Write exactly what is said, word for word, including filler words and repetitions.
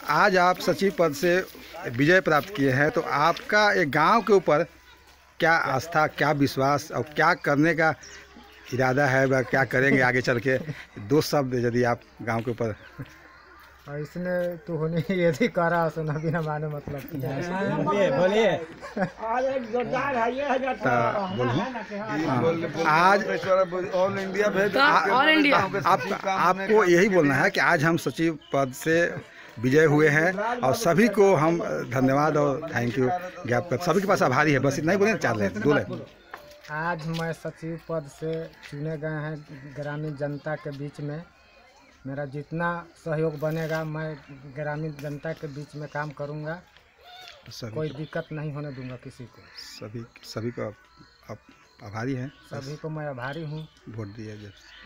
आज आप सचिव पद से विजय प्राप्त किए हैं, तो आपका एक गांव के ऊपर क्या आस्था, क्या विश्वास और क्या करने का इरादा है, वह क्या करेंगे आगे चल के? दो शब्द यदि आप गांव के ऊपर। और इसने तो होने यदि करा सुना बिना माने मतलब की है। बोलिए आज ऑल इंडिया भेज ऑल इंडिया आप आपको यही बोलना है कि आज हम सचिव पद से विजय हुए हैं और सभी को हम धन्यवाद और थैंक यू ज्ञाप कर सभी के पास आभारी है। बस इतना ही बोले, चार लाइन दो लाइन। आज मैं सचिव पद से चुने गए हैं ग्रामीण जनता के बीच में। मेरा जितना सहयोग बनेगा मैं ग्रामीण जनता के बीच में काम करूंगा, कोई दिक्कत नहीं होने दूंगा किसी को। सभी सभी को आप आभारी हैं। सभी को मैं आभारी हूँ। वोट दिया जब